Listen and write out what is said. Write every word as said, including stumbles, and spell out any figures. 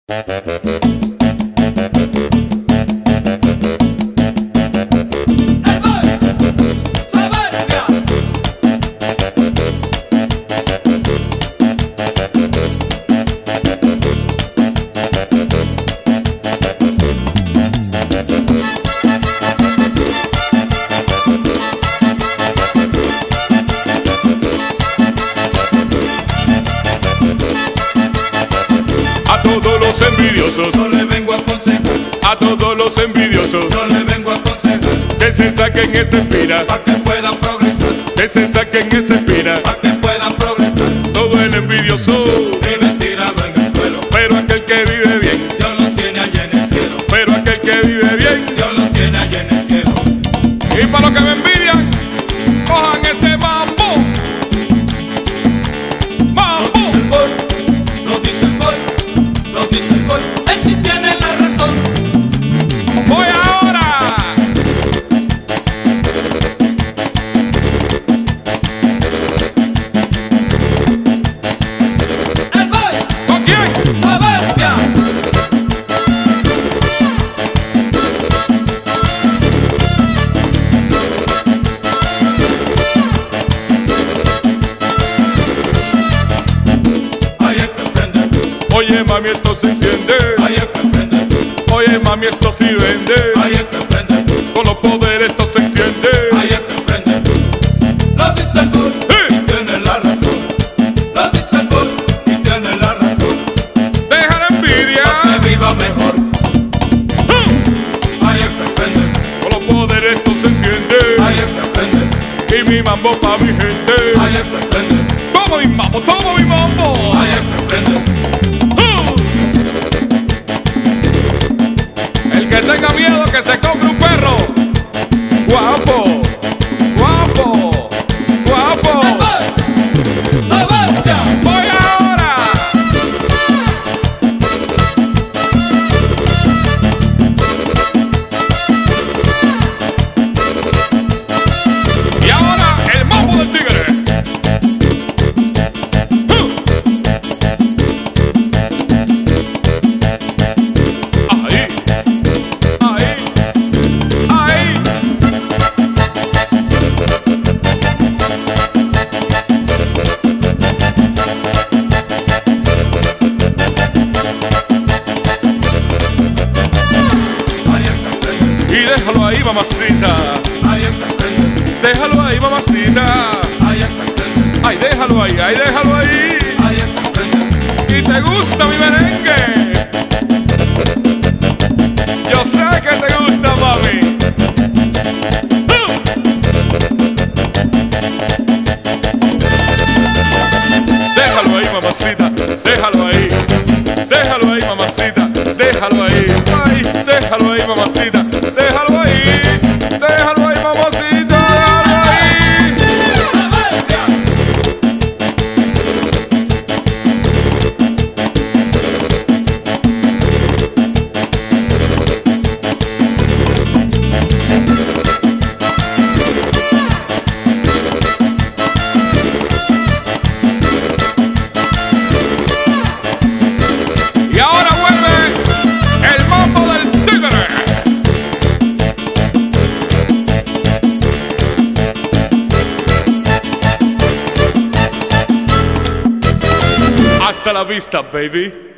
A todos los envidiosos yo le vengo a aconsejar, a todos los envidiosos yo le vengo a aconsejar, que se saquen esa espina, para que puedan progresar, que se saquen esa espina. para que puedan progresar. Todo el envidioso Vive tirado en el suelo, pero aquel que vive bien, Dios lo tiene allá en el cielo, pero aquel que vive bien. Dios lo tiene allá en el cielo. Y para los que me envidian, cojan este mambo. Mambo. Lo dice el gol, lo dice el gol, lo dice el gol, él sí tiene la razón. Voy ahora. El gol, ¿Con quién? soberbia. Hay que aprender, Oye mami, esto se enciende. hay que aprender, Oye mami, esto sí vende. hay que aprender, Con los poderes esto se enciende. hay que aprender. Lo dice el gol y tiene la razón. Lo dice el gol y tiene la razón. Deja la envidia. Que viva mejor. Hay que aprender, Con los poderes esto se enciende. hay que aprender, Y mi mambo pa' mi gente. hay que aprender, Todo mi mambo, todo mi mambo. hay que aprender. El que tenga miedo que se compre un perro. Guapo, guapo, guapo. ¡Soberbia! Voy ahora. Y ahora el mambo del tigre. Ahí, ahí, ahí. Hay que aprender, Y déjalo ahí, mamacita. hay que aprender, Déjalo ahí, mamacita. hay que aprender, Ay, déjalo ahí, ay, déjalo ahí. hay que aprender. Y te gusta mi merengue. Yo sé que te gusta, mami. Déjalo ahí, mamacita. Déjalo ahí. Déjalo ahí, mamacita. Déjalo ahí. Ay, déjalo ahí, mamacita. Déjalo ahí. Déjalo ahí, mamacita. Déjalo ahí. ¡Soberbia! Y ahora vuelve el mambo del tigre. Hasta la vista, baby.